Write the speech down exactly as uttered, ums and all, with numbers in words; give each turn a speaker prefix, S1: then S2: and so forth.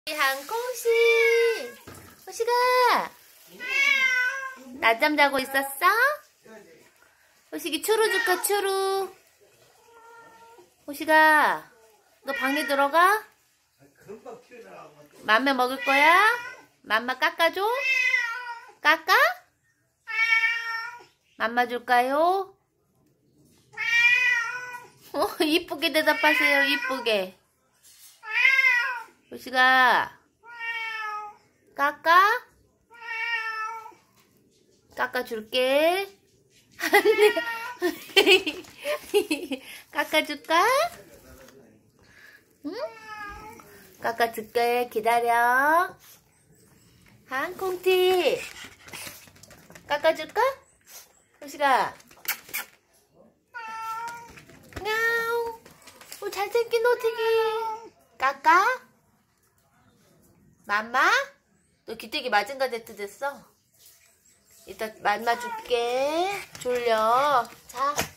S1: 한콩씨, 호시가 낮잠 자고 있었어? 호시기 추루 줄까? 추루. 호시가 너 방에 들어가? 맘마 먹을 거야? 맘마 깎아줘? 깎아? 맘마 줄까요? 어, 이쁘게 대답하세요. 이쁘게. 호시가 깎아? 깎아줄게. 깎아줄까? 응? 깎아줄게. 기다려. 한콩티 깎아줄까? 호시가 야우. 오, 잘생긴 호티기. 깎아? 맘마? 너 귀때기 맞은 거 됐트 됐어? 이따 맘마 줄게. 졸려. 자.